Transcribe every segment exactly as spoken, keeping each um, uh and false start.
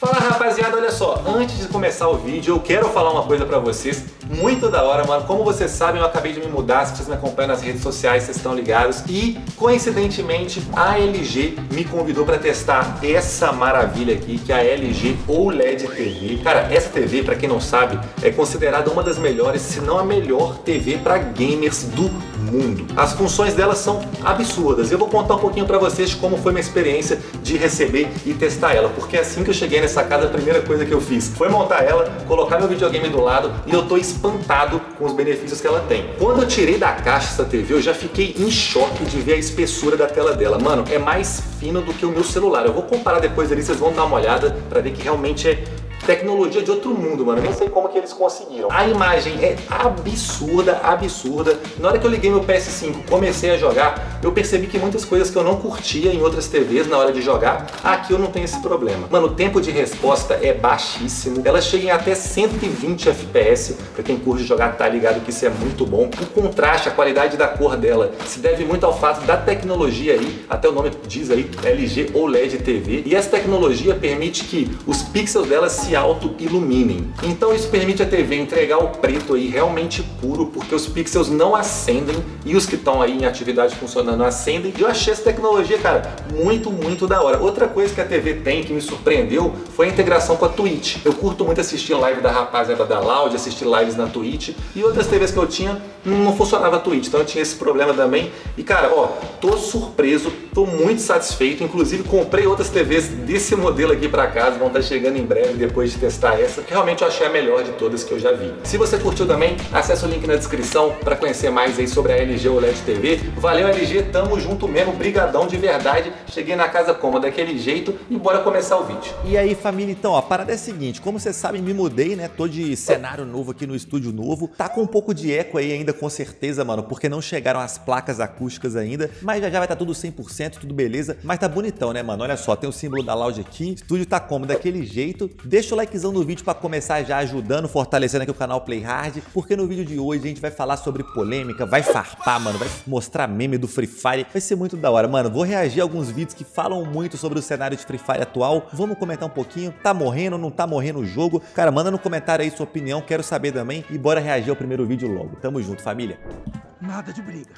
Fala rapaziada, olha só, antes de começar o vídeo eu quero falar uma coisa pra vocês muito da hora, mano. Como vocês sabem, eu acabei de me mudar, se vocês me acompanham nas redes sociais, vocês estão ligados. E, coincidentemente, a L G me convidou pra testar essa maravilha aqui, que é a L G O L E D T V. Cara, essa T V, pra quem não sabe, é considerada uma das melhores, se não a melhor T V pra gamers do mundo. As funções dela são absurdas. Eu vou contar um pouquinho pra vocês de como foi minha experiência de receber e testar ela, porque assim que eu cheguei nessa casa, a primeira coisa que eu fiz foi montar ela, colocar meu videogame do lado e eu tô espantado com os benefícios que ela tem. Quando eu tirei da caixa essa T V, eu já fiquei em choque de ver a espessura da tela dela. Mano, é mais fino do que o meu celular. Eu vou comparar depois ali, vocês vão dar uma olhada pra ver que realmente é tecnologia de outro mundo, mano. Eu nem sei como que eles conseguiram. A imagem é absurda, absurda. Na hora que eu liguei meu P S cinco, comecei a jogar, eu percebi que muitas coisas que eu não curtia em outras T Vs na hora de jogar, aqui eu não tenho esse problema. Mano, o tempo de resposta é baixíssimo. Elas chegam em até cento e vinte F P S. Pra quem curte jogar, tá ligado que isso é muito bom. O contraste, a qualidade da cor dela se deve muito ao fato da tecnologia aí, até o nome diz aí, L G O L E D T V. E essa tecnologia permite que os pixels dela se auto-iluminem. Então isso permite a T V entregar o preto aí realmente puro, porque os pixels não acendem e os que estão aí em atividade funcionando acendem. E eu achei essa tecnologia, cara, muito, muito da hora. Outra coisa que a T V tem que me surpreendeu foi a integração com a Twitch. Eu curto muito assistir live da rapaziada da Loud, assistir lives na Twitch, e outras T Vs que eu tinha não funcionava a Twitch, então eu tinha esse problema também. E cara, ó, tô surpreso, tô muito satisfeito. Inclusive comprei outras T Vs desse modelo aqui pra casa, vão estar chegando em breve depois de testar essa, que realmente eu achei a melhor de todas que eu já vi. Se você curtiu também, acessa o link na descrição para conhecer mais aí sobre a L G O L E D T V. Valeu L G, tamo junto mesmo, brigadão de verdade. Cheguei na casa como daquele jeito e bora começar o vídeo. E aí família, então, ó, a parada é a seguinte, como vocês sabem, me mudei, né, tô de cenário novo aqui no estúdio novo, tá com um pouco de eco aí ainda, com certeza, mano, porque não chegaram as placas acústicas ainda, mas já já vai estar tá tudo cem por cento, tudo beleza, mas tá bonitão, né, mano, olha só, tem o símbolo da Loud aqui, o estúdio tá como daquele jeito. Deixa o likezão no vídeo para começar já ajudando, fortalecendo aqui o canal Play Hard, porque no vídeo de hoje a gente vai falar sobre polêmica, vai farpar, mano, vai mostrar meme do Free Fire, vai ser muito da hora, mano. Vou reagir a alguns vídeos que falam muito sobre o cenário de Free Fire atual, vamos comentar um pouquinho, tá morrendo, não tá morrendo o jogo? Cara, manda no comentário aí sua opinião, quero saber também, e bora reagir ao primeiro vídeo logo. Tamo junto, família. Nada de briga.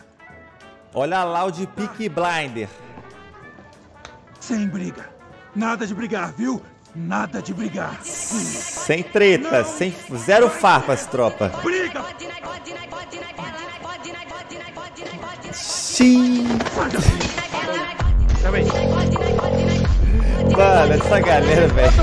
Olha a Loud Peaky Blinder. Sem briga. Nada de brigar, viu? Nada de brigar. Sem treta, não. Sem zero farpas, tropa. Briga! Sim. Também. Mano, essa galera, velho.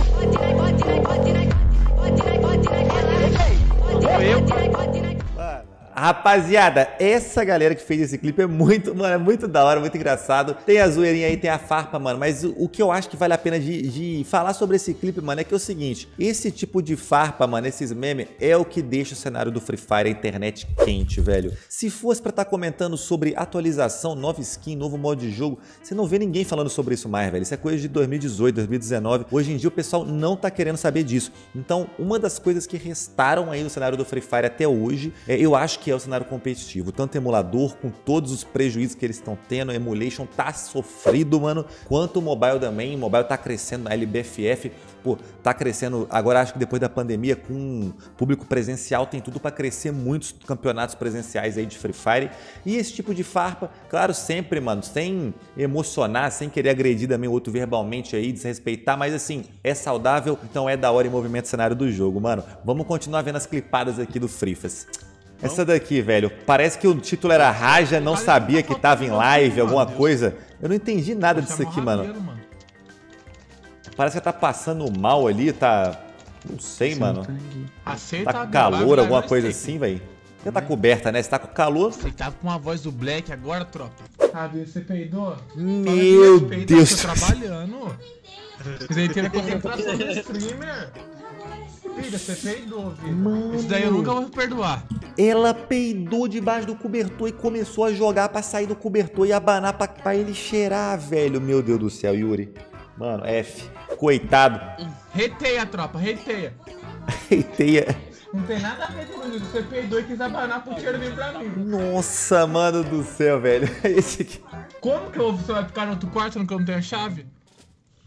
Eu. Rapaziada, essa galera que fez esse clipe é muito, mano, é muito da hora, muito engraçado. Tem a zoeirinha aí, tem a farpa, mano, mas o, o que eu acho que vale a pena de, de falar sobre esse clipe, mano, é que é o seguinte, esse tipo de farpa, mano, esses memes, é o que deixa o cenário do Free Fire, a internet quente, velho. Se fosse pra estar tá comentando sobre atualização, nova skin, novo modo de jogo, você não vê ninguém falando sobre isso mais, velho. Isso é coisa de dois mil e dezoito, dois mil e dezenove. Hoje em dia o pessoal não tá querendo saber disso. Então, uma das coisas que restaram aí no cenário do Free Fire até hoje, é, eu acho que é o cenário competitivo, tanto emulador, com todos os prejuízos que eles estão tendo, Emulation tá sofrido, mano, quanto o mobile também, o mobile tá crescendo na L B F F, pô, tá crescendo, agora acho que depois da pandemia, com público presencial, tem tudo pra crescer muitos campeonatos presenciais aí de Free Fire, e esse tipo de farpa, claro, sempre, mano, sem emocionar, sem querer agredir também o outro verbalmente aí, desrespeitar, mas assim, é saudável, então é da hora em movimento cenário do jogo, mano. Vamos continuar vendo as clipadas aqui do Frifas. Essa daqui, velho, parece que o título era Raja, não sabia que tava em live, alguma coisa. Eu não entendi nada disso aqui, mano. Parece que tá passando mal ali, tá... Não sei, mano. Tá com calor, alguma coisa assim, velho. Você tá coberta, né? Você tá com calor. Você tá com a voz do Black agora, tropa. Cadê? Você peidou? Meu Deus do céu. Trabalhando. Você tem a concentração do streamer. Filha, você peidou, filho. Mano. Isso daí eu nunca vou perdoar. Ela peidou debaixo do cobertor e começou a jogar pra sair do cobertor e abanar pra, pra ele cheirar, velho. Meu Deus do céu, Yuri. Mano, F. Coitado. Reteia, tropa, reteia. Reteia. Não tem nada a ver com isso. Você peidou e quis abanar pro cheiro vir pra mim. Nossa, mano do céu, velho. Esse aqui. Como que você vai ficar no outro quarto no que eu não tenho a chave?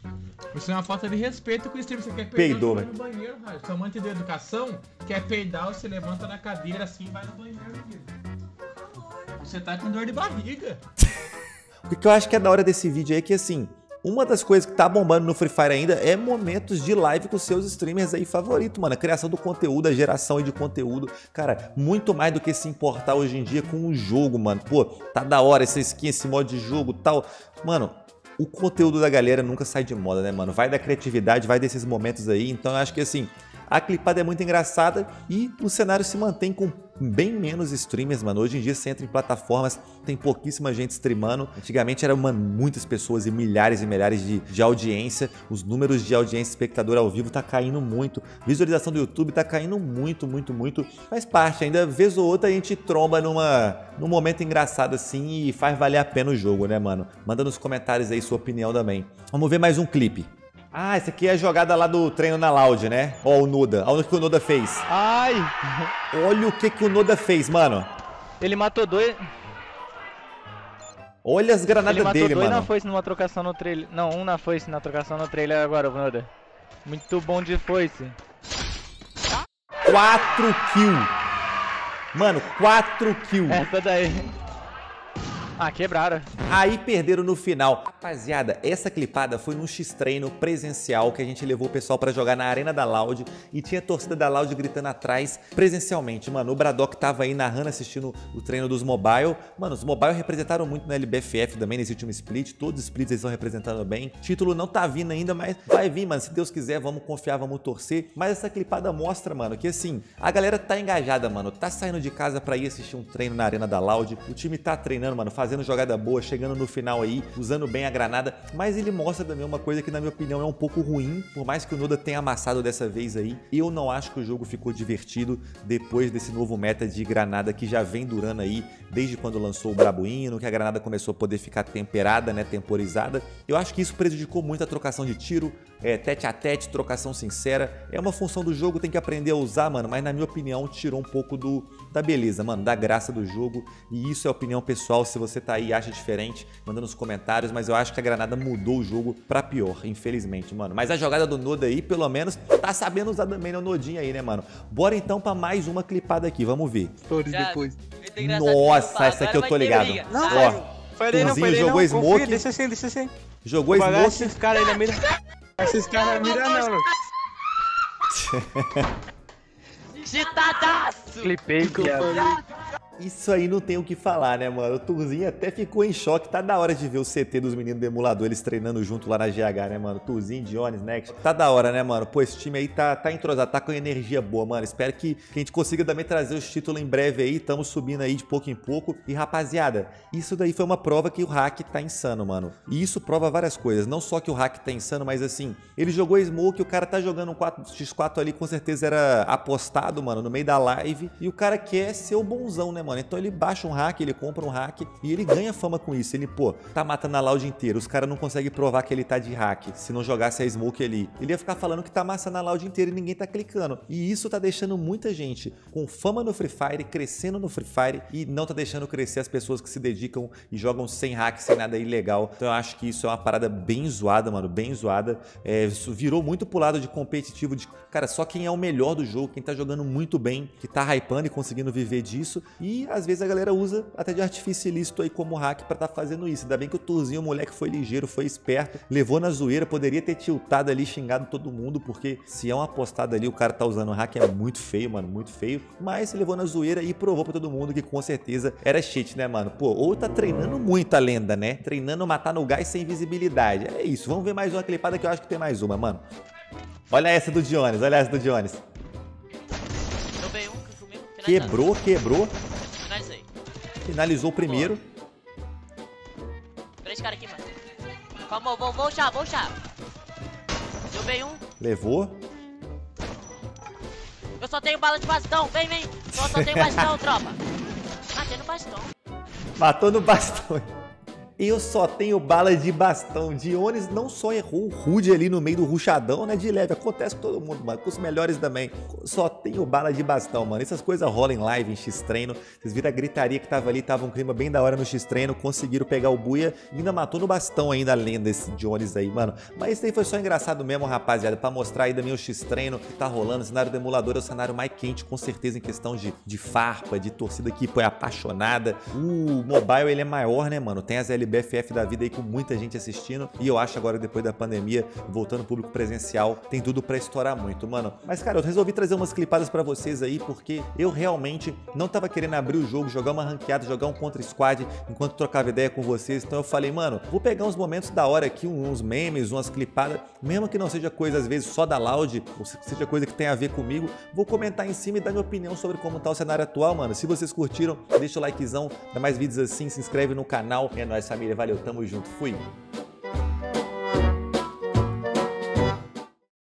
Isso é uma falta de respeito com o stream. Você quer peidar, Peidou, você vai no banheiro, cara. Sua amante de educação quer peidar, você levanta na cadeira assim e vai no banheiro, filho. Você tá com dor de barriga. O que eu acho que é da hora desse vídeo aí é que, assim, uma das coisas que tá bombando no Free Fire ainda é momentos de live com seus streamers aí favoritos, mano. A criação do conteúdo, a geração aí de conteúdo. Cara, muito mais do que se importar hoje em dia com o jogo, mano. Pô, tá da hora essa skin, esse modo de jogo e tal. Mano, o conteúdo da galera nunca sai de moda, né, mano? Vai da criatividade, vai desses momentos aí. Então eu acho que, assim, a clipada é muito engraçada e o cenário se mantém com bem menos streamers, mano. Hoje em dia você entra em plataformas, tem pouquíssima gente streamando. Antigamente eram, mano, muitas pessoas e milhares e milhares de, de audiência. Os números de audiência espectador ao vivo tá caindo muito. Visualização do YouTube tá caindo muito, muito, muito. Faz parte, ainda vez ou outra a gente tromba numa, num momento engraçado assim e faz valer a pena o jogo, né, mano? Manda nos comentários aí sua opinião também. Vamos ver mais um clipe. Ah, essa aqui é a jogada lá do treino na Loud, né? Ó, o Noda. Olha o que o Noda fez. Ai! Olha o que, que o Noda fez, mano. Ele matou dois. Olha as granadas Ele matou dele, dois mano. na foice numa trocação no trailer. Não, um na foice na trocação no trailer agora, o Noda. Muito bom de foice. quatro kills. Mano, quatro kills. Essa daí. Ah, quebraram. Aí perderam no final. Rapaziada, essa clipada foi num X-treino presencial que a gente levou o pessoal pra jogar na Arena da Loud e tinha a torcida da Loud gritando atrás presencialmente. Mano, o Braddock tava aí narrando, assistindo o treino dos mobile. Mano, os mobile representaram muito no L B F F também, nesse último split. Todos os splits eles estão representando bem. Título não tá vindo ainda, mas vai vir, mano. Se Deus quiser, vamos confiar, vamos torcer. Mas essa clipada mostra, mano, que assim, a galera tá engajada, mano. Tá saindo de casa pra ir assistir um treino na Arena da Loud. O time tá treinando, mano, fazendo jogada boa, chegando no final aí, usando bem a granada, mas ele mostra também uma coisa que na minha opinião é um pouco ruim, por mais que o Noda tenha amassado dessa vez aí, eu não acho que o jogo ficou divertido depois desse novo meta de granada que já vem durando aí desde quando lançou o Brabuino, que a granada começou a poder ficar temperada, né, temporizada. Eu acho que isso prejudicou muito a trocação de tiro, é, tete a tete, trocação sincera, é uma função do jogo, tem que aprender a usar, mano, mas na minha opinião tirou um pouco do, da beleza, mano, da graça do jogo, e isso é opinião pessoal. Se você tá aí e acha diferente, manda nos comentários, mas eu acho que a granada mudou o jogo pra pior, infelizmente, mano. Mas a jogada do Noda aí, pelo menos, tá sabendo usar também no Nodinho aí, né, mano? Bora então pra mais uma clipada aqui, vamos ver. depois. Nossa, essa aqui eu tô ligado. Não, ó, foi ele não, foi ele jogou não. Smoke. Confia, deixa assim, deixa assim. Jogou Vou Smoke. esses caras aí na mira. Esses caras na mira não. Chitadaço! Clipei, viado. Isso aí não tem o que falar, né, mano? O Turzinho até ficou em choque. Tá da hora de ver o C T dos meninos do emulador, eles treinando junto lá na G H, né, mano? Turzinho, Dionis, Next. Tá da hora, né, mano? Pô, esse time aí tá, tá entrosado, tá com energia boa, mano. Espero que, que a gente consiga também trazer os títulos em breve aí. Tamo subindo aí de pouco em pouco. E, rapaziada, isso daí foi uma prova que o hack tá insano, mano. E isso prova várias coisas. Não só que o hack tá insano, mas assim, ele jogou Smoke, o cara tá jogando um quatro por quatro ali, com certeza era apostado, mano, no meio da live. E o cara quer ser o bonzão, né, mano? Então ele baixa um hack, ele compra um hack e ele ganha fama com isso. Ele, pô, tá matando a Loud inteira. Os caras não conseguem provar que ele tá de hack. Se não jogasse a Smoke ali, ele ia ficar falando que tá amassando a Loud inteira e ninguém tá clicando. E isso tá deixando muita gente com fama no Free Fire, crescendo no Free Fire e não tá deixando crescer as pessoas que se dedicam e jogam sem hack, sem nada ilegal. Então eu acho que isso é uma parada bem zoada, mano, bem zoada. É, isso virou muito pro lado de competitivo, de, cara, só quem é o melhor do jogo, quem tá jogando muito bem, que tá hypando e conseguindo viver disso. E às vezes a galera usa até de artifício ilícito aí como hack pra tá fazendo isso. Ainda bem que o Turzinho, o moleque, foi ligeiro, foi esperto, levou na zoeira, poderia ter tiltado ali, xingado todo mundo, porque se é uma apostada ali, o cara tá usando hack, é muito feio, mano, muito feio. Mas levou na zoeira e provou pra todo mundo que com certeza era cheat, né, mano? Pô, ou tá treinando muito a lenda, né? Treinando matar no gás sem visibilidade. É isso, vamos ver mais uma clipada que eu acho que tem mais uma, mano. Olha essa do Dionis, olha essa do Dionis. Quebrou, quebrou. Finalizei. Finalizou o primeiro. Três caras aqui, mano. Calma, vou, vou chá, vou chá. Derrubei um. Levou. Eu só tenho bala de bastão, vem, vem. Eu só tenho bastão, tropa. Matei no bastão. Matou no bastão. Eu só tenho bala de bastão. Dionis não só errou o Rude ali no meio do ruchadão, né? De leve. Acontece com todo mundo, mano. Com os melhores também. Só tenho bala de bastão, mano. Essas coisas rolam em live, em X-Treino. Vocês viram a gritaria que tava ali. Tava um clima bem da hora no X-Treino. Conseguiram pegar o Buia e ainda matou no bastão ainda, além desse Dionis aí, mano. Mas isso aí foi só engraçado mesmo, rapaziada. Pra mostrar aí também o X-Treino que tá rolando. O cenário do emulador é o cenário mais quente, com certeza, em questão de, de farpa, de torcida que foi apaixonada. O mobile, ele é maior, né, mano? Tem as L B F F da vida aí com muita gente assistindo. E eu acho agora, depois da pandemia, voltando ao público presencial, tem tudo pra estourar muito, mano. Mas, cara, eu resolvi trazer umas clipadas pra vocês aí, porque eu realmente não tava querendo abrir o jogo, jogar uma ranqueada, jogar um contra squad, enquanto trocava ideia com vocês. Então eu falei, mano, vou pegar uns momentos da hora aqui, uns memes, umas clipadas, mesmo que não seja coisa, às vezes, só da Loud, ou seja coisa que tem a ver comigo, vou comentar em cima e dar minha opinião sobre como tá o cenário atual, mano. Se vocês curtiram, deixa o likezão, dá mais vídeos assim, se inscreve no canal. É nóis, família. Valeu, tamo junto. Fui!